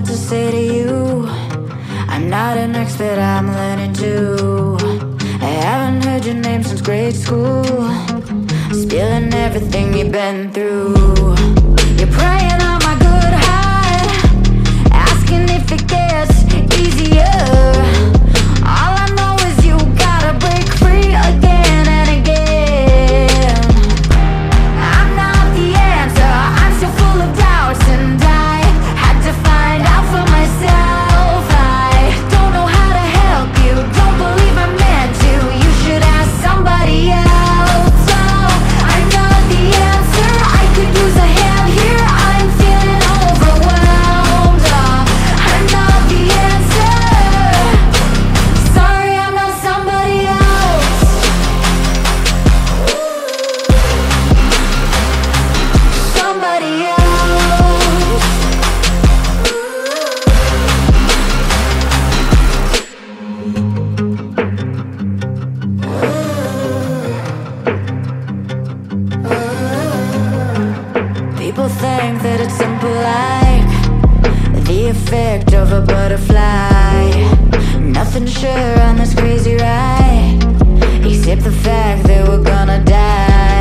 what to say to you. I'm not an expert, I'm learning too. I haven't heard your name since grade school, spilling everything you've been through. You're praying on my good heart, asking if it gets easier. All I know is you gotta break free again and again. I'm not the answer, I'm still full of doubts, and I had to find out for myself. I don't know how to help you, don't believe I'm meant to. You should ask somebody else. Oh, I'm not the answer, I could use a hand here. I'm feeling overwhelmed. I'm not the answer. Sorry, I'm not somebody else. Somebody else. People think that it's simple like the effect of a butterfly. Nothing sure on this crazy ride, except the fact that we're gonna die.